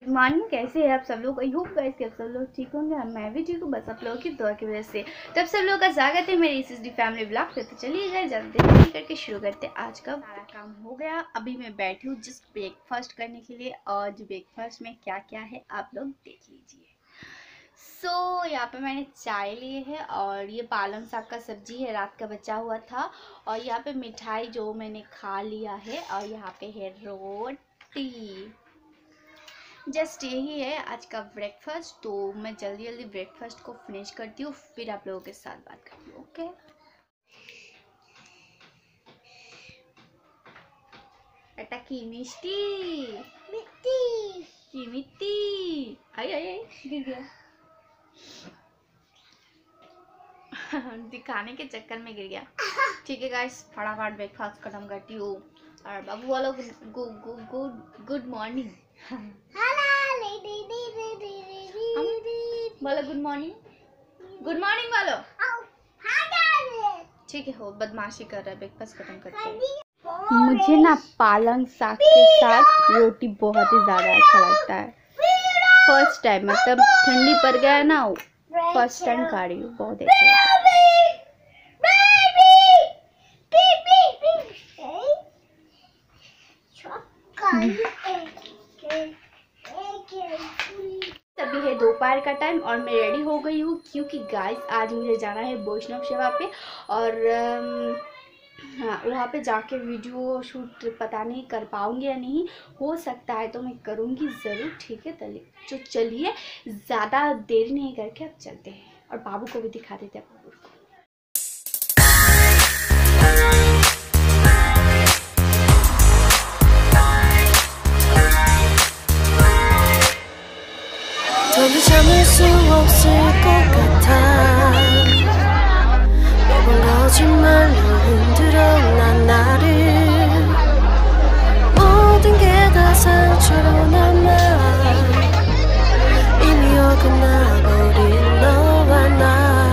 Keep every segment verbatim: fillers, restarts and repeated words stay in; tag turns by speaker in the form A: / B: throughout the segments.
A: Morning, कैसे हैं आप सब लोग? आई होप गाइस कि आप सब लोग ठीक होंगे। मैं भी ठीक हूँ, बस आप लोगों की दुआ की वजह से। तब सब लोगों का स्वागत है मेरी एसएसडी फैमिली ब्लॉग पे। तो चलिए गाइस जल्दी जल्दी करके शुरू करते हैं। आज का सारा काम हो गया, अभी मैं बैठी हूँ जस्ट ब्रेकफास्ट करने के लिए। और ब्रेकफास्ट में क्या क्या है आप लोग देख लीजिए। सो so, यहाँ पे मैंने चाय लिए है और ये पालक साग का सब्जी है, रात का बचा हुआ था। और यहाँ पे मिठाई जो मैंने खा लिया है। और यहाँ पे है रोटी। जस्ट यही है आज का ब्रेकफास्ट। तो मैं जल्दी जल्दी ब्रेकफास्ट को फिनिश करती हूँ, फिर आप लोगों के साथ बात करती हूँ। ओके, एटा की मिष्टी मिट्टी की मिट्टी आई आई आई गिर गया दिखाने के चक्कर में गिर गया। ठीक है गाइस, फटाफट ब्रेकफास्ट खत्म करती हूँ। और बाबू वालों गुड गुड गुड मॉर्निंग बोलो। गुड मॉर्निंग, गुड मॉर्निंग बोलो। ठीक है, हो बदमाशी कर रहा है। ब्रेकफास्ट खत्म करते हैं। मुझे ना पालक साग के साथ रोटी बहुत ही ज़्यादा अच्छा लगता है। फर्स्ट टाइम, मतलब ठंडी पड़ गया है ना, फर्स्ट टाइम खा रही हूँ, बहुत अच्छा लगता है। अभी है दोपहर का टाइम और मैं रेडी हो गई हूँ, क्योंकि गाइस आज मुझे जाना है वैष्णव सेवा पे। और हाँ, वहाँ पे जाके वीडियो शूट पता नहीं कर पाऊँगी या नहीं, हो सकता है तो मैं करूँगी ज़रूर। ठीक है, चलिए तो चलिए ज़्यादा देर नहीं करके अब चलते हैं और बाबू को भी दिखा देते हैं। बाबू को
B: 참을 수 없을 것 같아. 매번 거짓말로 흔들어 난 나를. 모든 게 다 상처로 남아. 이미 어긋나버린 너와 나.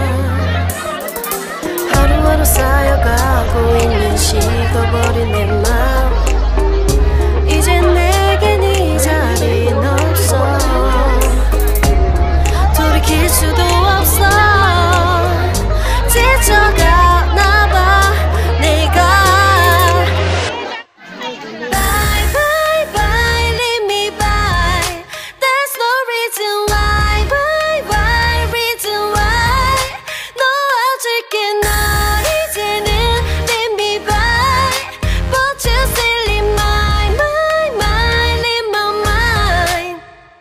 B: 하루하루 쌓여가고 있는 식어버린 내 마음. 이제 내겐 이 자리는 없어. 돌이킬 수도 없어. 지쳐가나 봐 내가. Bye bye bye leave me by. There's no reason why. Why why reason why. 놓아줄게 널 이제는 leave me by. But you still leave my my my leave my mind.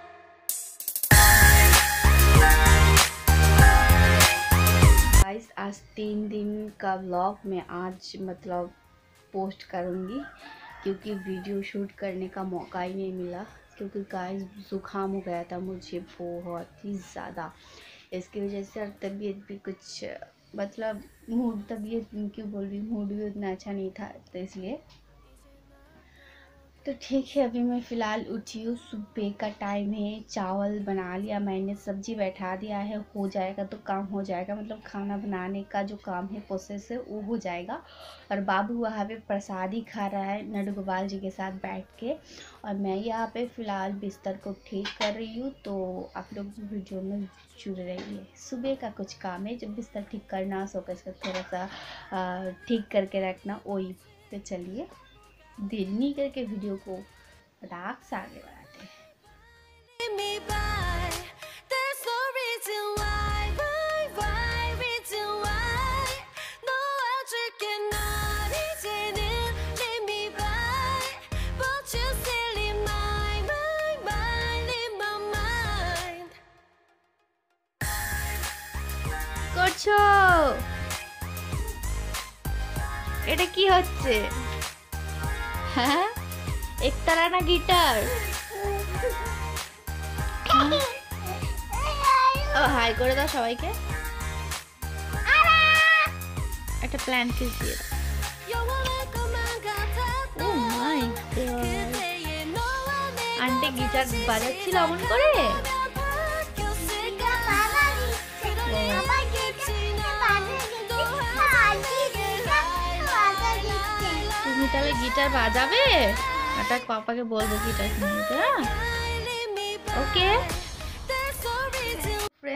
A: आज तीन दिन का व्लॉग मैं आज मतलब पोस्ट करूँगी, क्योंकि वीडियो शूट करने का मौका ही नहीं मिला। क्योंकि गाइस ज़ुकाम हो गया था मुझे बहुत ही ज़्यादा, इसकी वजह से और तबीयत भी कुछ मतलब मूड तबीयत क्यों बोल रही मूड भी उतना अच्छा नहीं था, तो इसलिए तो ठीक है। अभी मैं फ़िलहाल उठी हूँ, सुबह का टाइम है। चावल बना लिया मैंने, सब्जी बैठा दिया है, हो जाएगा तो काम हो जाएगा। मतलब खाना बनाने का जो काम है प्रोसेस है वो हो जाएगा। और बाबू वहाँ पे प्रसादी खा रहा है नंद गोपाल जी के साथ बैठ के, और मैं यहाँ पे फ़िलहाल बिस्तर को ठीक कर रही हूँ। तो आप लोग वीडियो में जुड़ रही है। सुबह का कुछ काम है, जब बिस्तर ठीक करना, सोकर इसका थोड़ा सा ठीक करके रखना, वही। तो चलिए देर नहीं करके वीडियो को फटाक से आगे बढ़ाते हैं। করছো এটা কি হচ্ছে? হ্যাঁ, একতারা না গিটার? ও হাই করে দাও সবাইকে, একটা প্ল্যান কিস দিয়ে দাও। Oh my god, aunty guitar বাজাচ্ছিল অমন করে। তুমি তাহলে गिटार বাজাবে? এটা পাপাকে বলবো गिटार কিনতে।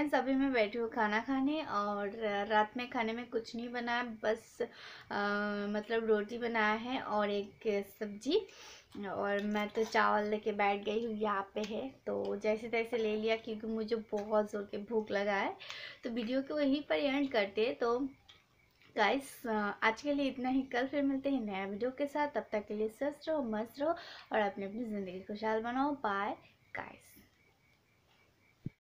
A: फ्रेंड्स, अभी मैं बैठी हूँ खाना खाने और रात में खाने में कुछ नहीं बनाया, बस आ, मतलब रोटी बनाया है और एक सब्जी। और मैं तो चावल लेके बैठ गई हूँ, यहाँ पे है तो जैसे तैसे ले लिया क्योंकि मुझे बहुत ज़ोर के भूख लगा है। तो वीडियो को वहीं पर एंड करते। तो गाइस आज के लिए इतना ही, कल फिर मिलते हैं नया वीडियो के साथ। तब तक के लिए स्वस्थ रहो, मस्त रहो और अपनी अपनी ज़िंदगी खुशहाल बनाओ। Bye guys.